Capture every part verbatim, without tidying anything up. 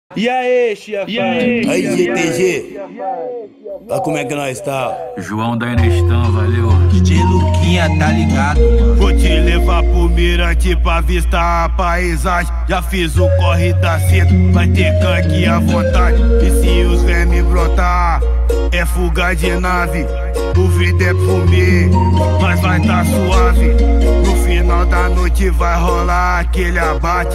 E aí, Chia? E aí, Aí, G T G, olha como é que nós tá. João da Inestan, valeu. D J Luquinha, tá ligado, mano? Vou te levar pro mirante pra avistar a paisagem. Já fiz o corre da cedo, vai ter canque à vontade. E se os vermes brotar, é fuga de nave. O vidro é fumê, mas vai tá suave. No final da noite vai rolar aquele abate.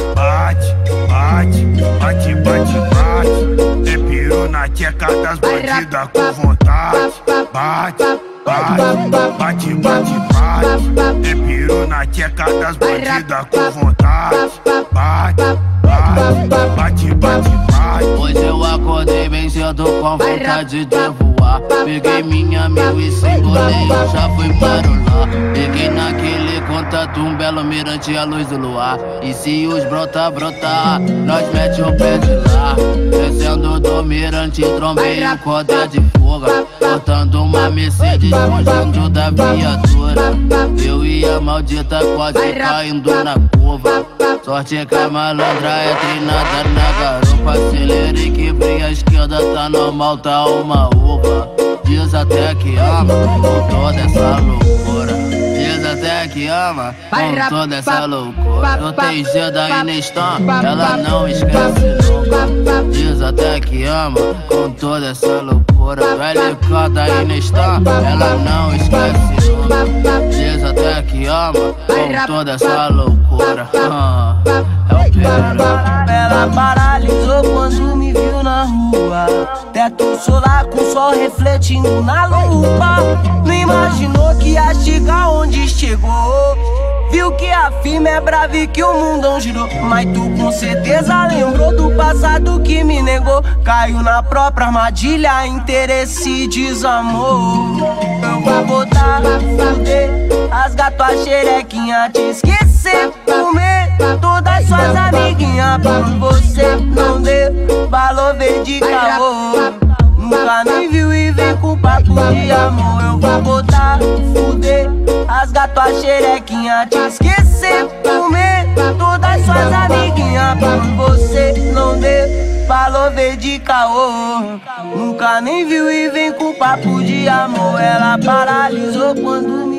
Bate, bate, bate, bate, bate. É piru na tcheca das bandidas com vontade. Bate, bate, bate, bate, bate. É piru na tcheca das bandidas com vontade. Bate, bate, bate, bate, bate. Hoje eu acordei bem cedo com vontade de voar. Peguei minha mil e sem goleio, já fui para o lá. Peguei naquele contato um belo mirante à luz do luar. E se os brota, brotar, nós mete o pé de lá. Descendo do mirante, trombei o corda de fuga. Cortando uma Mercedes, fugindo da viatura. Eu e a maldita quase caindo na curva. Sorte que a malandra é treinada na garupa. Acelerei, quebrei a esquerda, tá normal, tá uma uva. Diz até que ama, com toda essa loucura. Diz até que ama, com toda essa loucura. Eu tenho G da Inestan, ela não esquece nunca. Diz até que ama, com toda essa loucura. Velho K da Inestan, ela não esquece nunca. Diz até que ama, com toda essa loucura. Ah, é o Pedro. Ela paralisou quando me viu na rua. Teto solar com sol refletindo na lupa. Não imaginou que ia chegar onde chegou. Viu que a firma é brava e que o mundão girou. Mas tu com certeza lembrou do passado que me negou. Caiu na própria armadilha, interesse e desamor. Eu vou botar, fuder, rasgar tua xerequinha, te esquecer, comer todas suas amiguinhas. Por você não deu valor, verde caô. Nunca nem viu e vem com papo de amor. Eu vou botar, fuder, rasgar tua xerequinha, te esquecer, comer todas suas amiguinhas. Por você não deu valor, verde caô. Nunca nem viu e vem com papo de amor. Ela paralisou quando